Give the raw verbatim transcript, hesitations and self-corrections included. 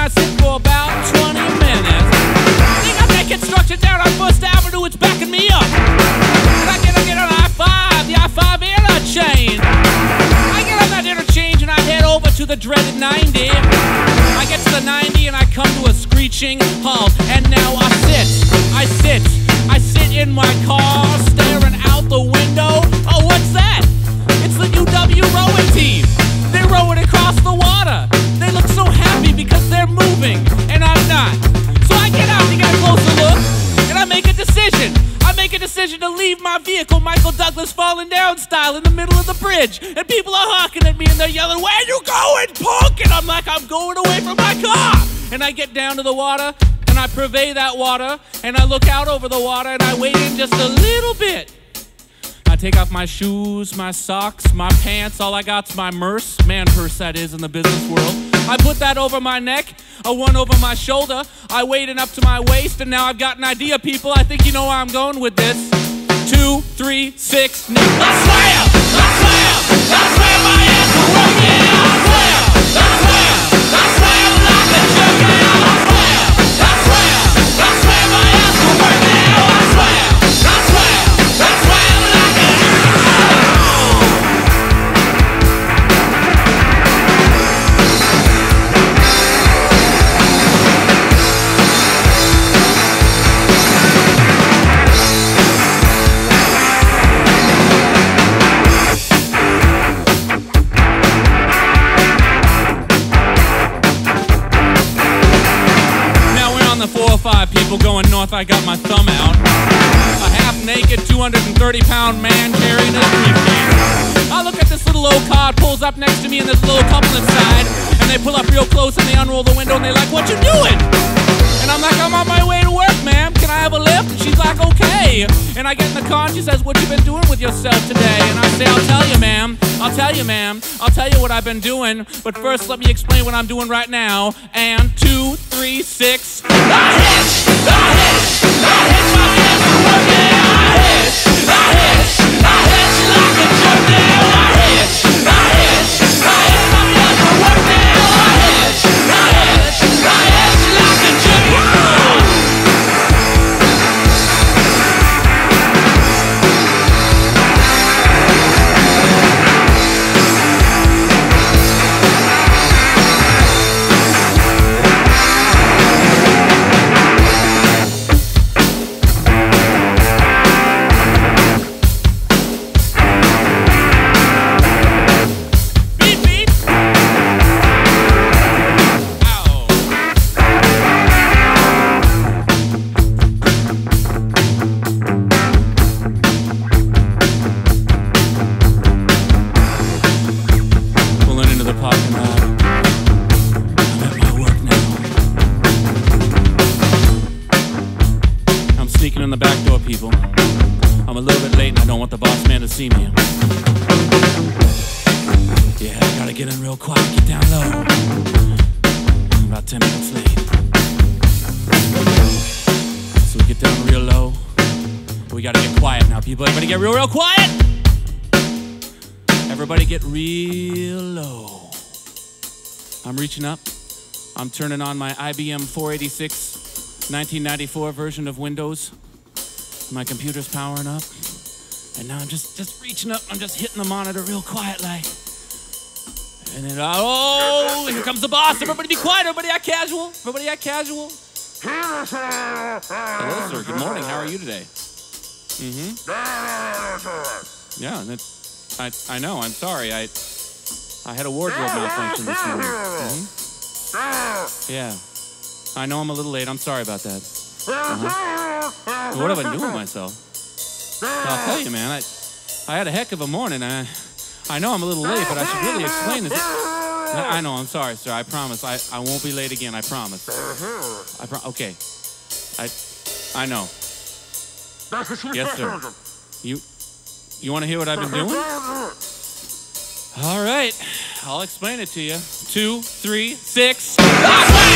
I sit for about twenty minutes. They got that construction down on First Avenue, it's backing me up. And I get, I get on I five, the I five interchange. I get on that interchange and I head over to the dreaded ninety. I get to the ninety and I come to a screeching halt. And now I sit, I sit, I sit in my car staring out the window. Oh, what's that? It's the U W rowing team. They're rowing across the water. They look so happy because they're moving and I'm not. So I get out to get a closer look and I make a decision. I make a decision to leave my vehicle, Michael Douglas falling down style, in the middle of the bridge. And people are honking at me and they're yelling, "Where you going, punk?" And I'm like, I'm going away from my car. And I get down to the water and I purvey that water and I look out over the water and I wade in just a little bit. I take off my shoes, my socks, my pants, all I got's my merce, man purse that is in the business world. I put that over my neck, a one over my shoulder, I wade in up to my waist, and now I've got an idea, people. I think you know where I'm going with this. Two, three, six, now. I swear, I swear, I swear my ass will work it. I swear, I swear, I swear like a jerk now. I swear, I swear, I swear my ass will work now. I swear, I swear, I swear. Five people going north, I got my thumb out. A half-naked, two hundred thirty pound man carrying a briefcase. I look at this little old car, pulls up next to me and there's a little couple inside. And they pull up real close and they unroll the window and they're like, "What you doing?" And I'm like, "I'm on my way to work, ma'am. Can I have a lift?" And she's like, "Okay." And I get in the car and she says, "What you been doing with yourself today?" And I say, "I'll tell you, ma'am. I'll tell you, ma'am. I'll tell you what I've been doing. But first, let me explain what I'm doing right now." And two, three, six. I hitch, I hitch, I hitch my ass to work now. I hitch, I hitch, I hitch like a jerk now. I hitch, I hitch, I hitch my ass to work now. I hitch, I hitch, I hitch like a jerk now. In the back door, people. I'm a little bit late and I don't want the boss man to see me. Yeah, I gotta get in real quiet, get down low. I'm about ten minutes late. So we get down real low. We gotta get quiet now, people. Everybody get real, real quiet. Everybody get real low. I'm reaching up. I'm turning on my I B M four eighty-six nineteen ninety-four version of Windows. My computer's powering up, and now I'm just, just reaching up. I'm just hitting the monitor real quiet like. And then, oh, here comes the boss. Everybody be quiet. Everybody act casual. Everybody act casual. Hello, sir. Good morning. How are you today? Mm-hmm. Yeah, that, I, I know. I'm sorry. I, I had a wardrobe malfunction this morning. Mm-hmm. Yeah. I know I'm a little late. I'm sorry about that. Uh-huh. What have I done with myself? I'll tell you, man. I, I had a heck of a morning. I, I know I'm a little late, but I should really explain this. I, I know. I'm sorry, sir. I promise. I, I won't be late again. I promise. I pro okay. I, I know. Yes, sir. You, you want to hear what I've been doing? All right. I'll explain it to you. Two, three, six.